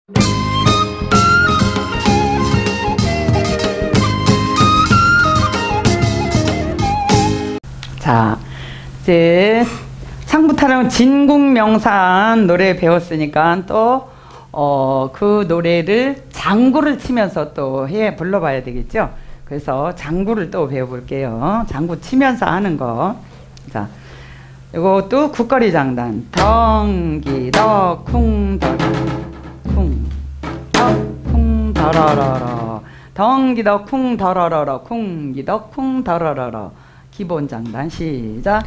자, 이제 상부타령 진국명산 노래 배웠으니까 또 그 노래를 장구를 치면서 또 불러봐야 되겠죠. 그래서 장구를 또 배워볼게요. 장구 치면서 하는 거. 자, 이것도 국거리 장단. 덩기덕 쿵더라 쿵더라라라 덩기덕 쿵더라라라 쿵기덕 쿵더라라라. 기본 장단 시작.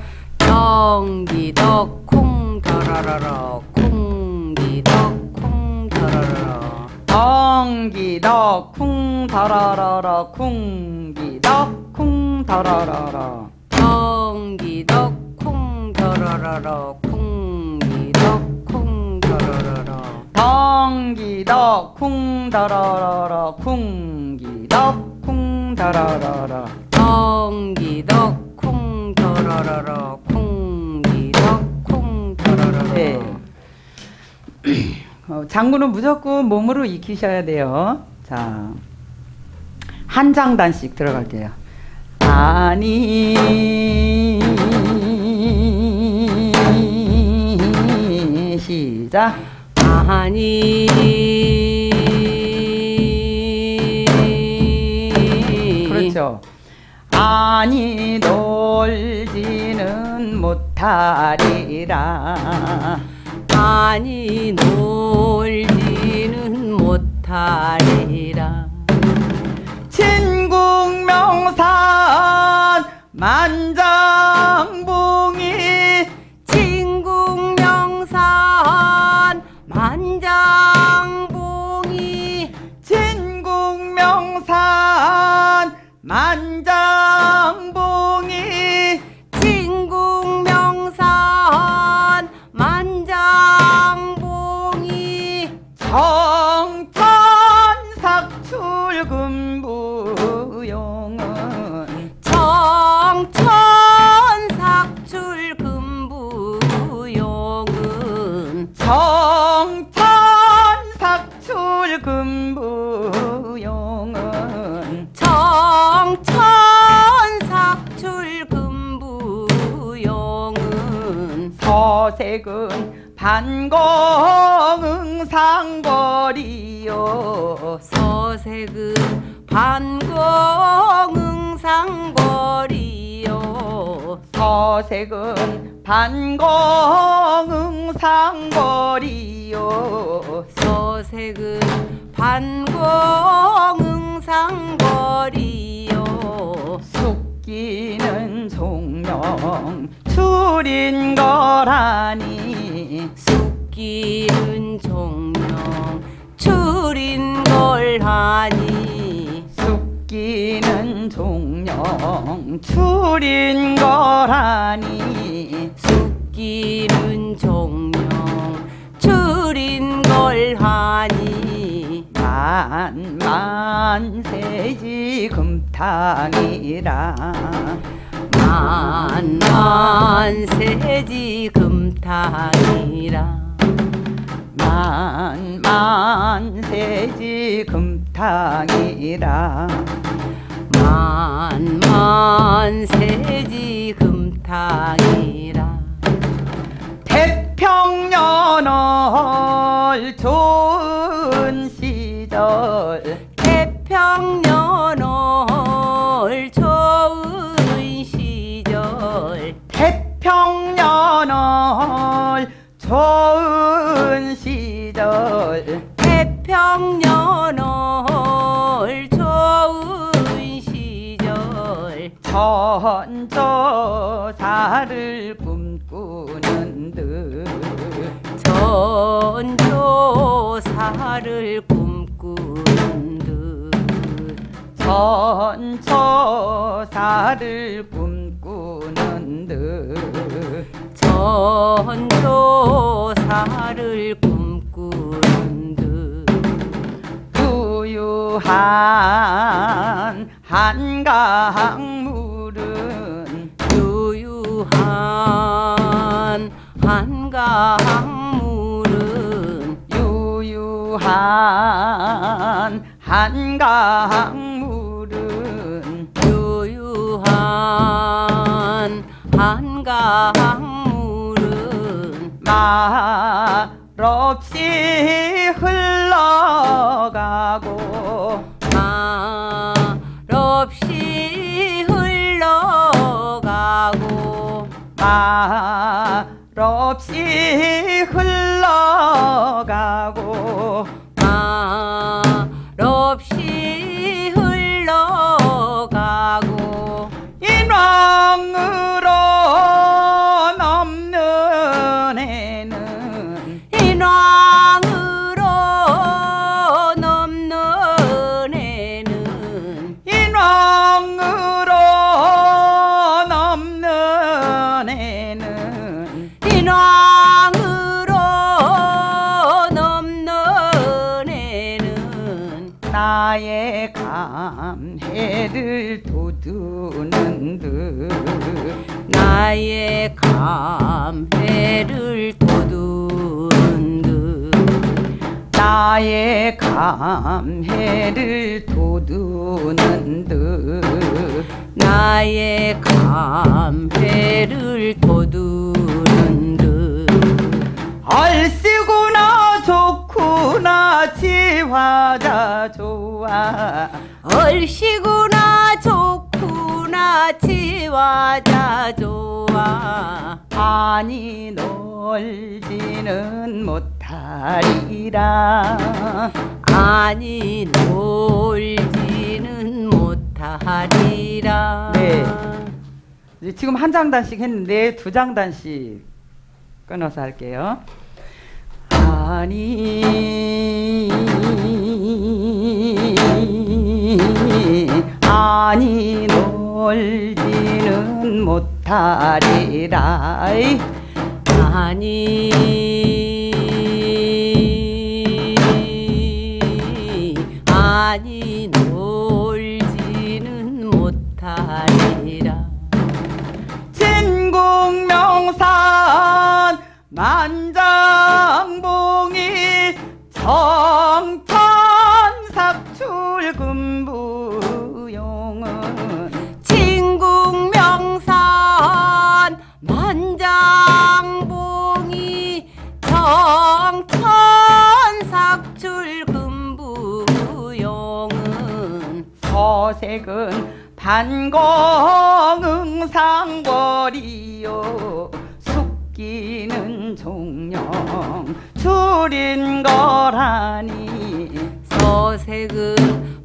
덩기덕 쿵더라라라 쿵기덕 쿵더라라라 덩기덕 쿵더라라라 쿵기덕 쿵더라라라 덩기덕 쿵더라라라 쿵기덕 쿵더라라라 덩기덕 쿵더라라라 쿵기덕 쿵더라라라 덩기덕 쿵더라라라 쿵기덕 쿵더라라라. 네. 장구는 무조건 몸으로 익히셔야 돼요. 자, 한 장단씩 들어갈게요. 아니 시작. 아니 그렇죠. 아니 놀지는 못하리라. 아니 놀지는 못하리라. 진국명산 만장봉이 진국명산 만장봉이 진국명산 만장봉이 진국명산 만장봉이 청천삭출금부용은 청천삭출금부용은 청천삭출금부용은 청천삭출금부용은 서색은 반공응상거리요. 서색은 반공응상거리요. 서색은 반공응상거리요. 서색은 반공응상거리요. 숙기는 종명 줄인 거라니. 숙기는 종명 줄인 걸하니. 숙기는 종명 줄인 거라니. 숙기는 종명 줄인 걸하니. 만만세지 금탕이라. 만만세지 금탕이라. 만만세지 금탕이라. 만만세지 금탕이라. 태평년을 좋은 시절. 태평년을 좋은 시절. 태평년을 좋은 시절. 태평년을 좋은 시절. 전조사를 꿈꾸는 듯. 전조사를 꿈꾸는 듯. 전조사를 꿈꾸는 듯. 전조사를 꿈꾸는 듯. 유유한 한강물은 유유한 한강물은 유유한 유유한 한강물은 유유한 한강물은 말없이 흘러가고 말없이 흘러가고 말없이 흘러가고 말없이 흘러가고 인왕으로 넘는 애는 인왕으로 넘는 애는 인왕으로 넘는 애는 인왕으로 넘는 애는 나의 감회를 돋우는 듯 나의 감회를 돋우는 듯 나의 감회를 돋우는 듯 나의 감회를 돋우는 듯 얼씨구나 좋구나 지화자 좋아 얼씨구나 좋구나 지화자 좋아 아니 놀지는 못하리라 아니 놀지는 못하리라. 네. 지금 한 장단씩 했는데 두 장단씩 끊어서 할게요. 아니 놀지는 못하리라 아니 놀지는 못하리라 진국명산 만장봉이 정천삭출금부용은 진국명산 만장봉이 정천삭출금부용은 서색은 반공응상거리요 숙기는 종령 줄인 거라니 서색은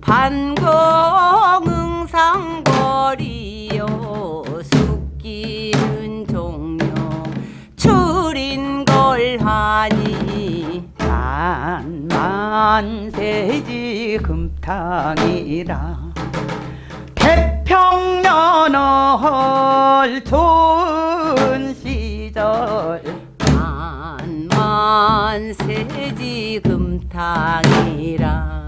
반공응상거리요 숙기는 종령 줄인 걸 하니 만세지 금탕이라 태평년을 좋은 시절 만세지 금탕이라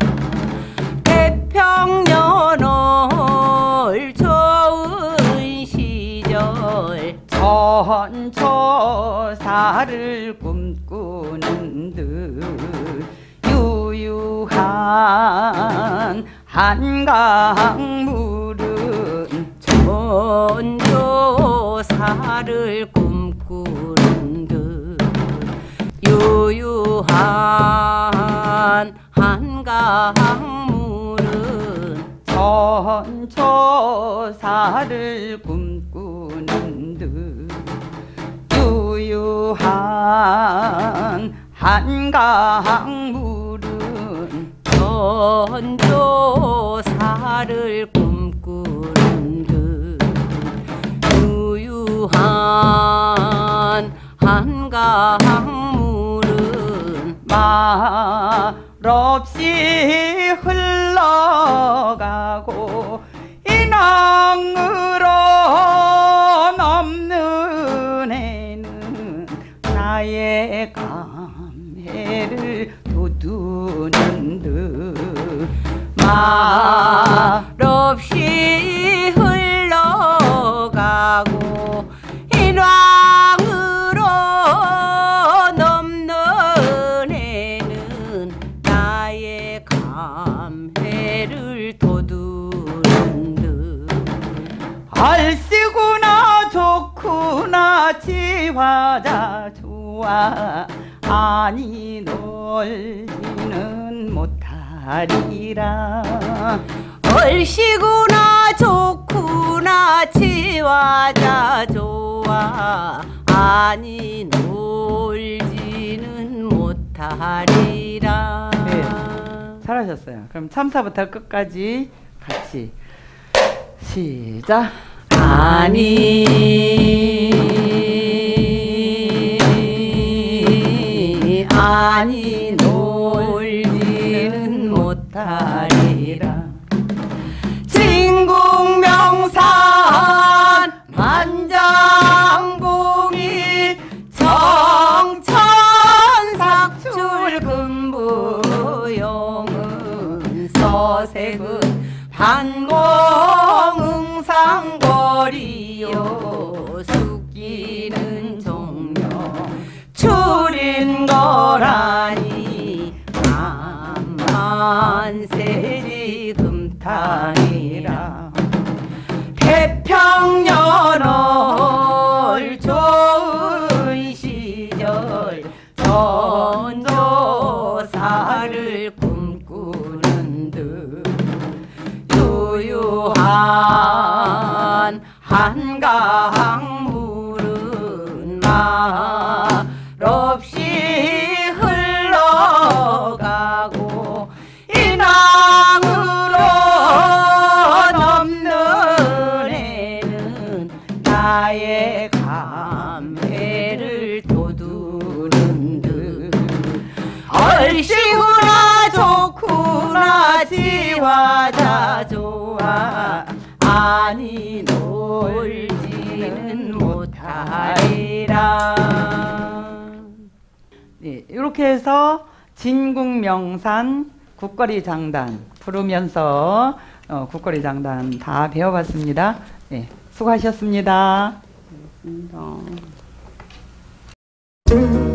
태평년을 좋은 시절 전초사를 꿈꾸는 듯 유유한 한강물은 전조사를 꿈꾸는 듯 유유한 한강물은 전초사를 꿈꾸는 듯 유유한 한강물은 전조사를 꿈꾸는 듯 유유한 한강물은 말없이 흘러가고 인왕으로 넘는 애는 나의 감회를 돋우는 듯 말없이 흘러가고 인왕으로 넘는 애는 감회를 돋우는 듯 알씨구나 좋구나 지화자 좋아 아니 놀지는 못하리라 얼씨구나 좋구나 지화자 좋아 아니 놀지는 못하리라. 네, 잘하셨어요. 그럼 참사부터 끝까지 같이 시작. 아니 놀지는 못하리라. 진국명산 만장봉이 정천삭출금부용은 서색은 반공응상거리요 숙기는 종려 출인 거라니 만세리 금탕이라 태평년월 좋은 시절 전조사를 꿈꾸는 듯 유유한 한강물은 말없이 흘러가고 인왕으로 넘는 애는 나의 감회를 돋우는 듯 얼씨구나 좋구나 지화자 좋아 아니 놀지는 못하리라. 네, 이렇게 해서 진국명산 국거리 장단 부르면서 국거리 장단 다 배워봤습니다. 네, 수고하셨습니다. 음.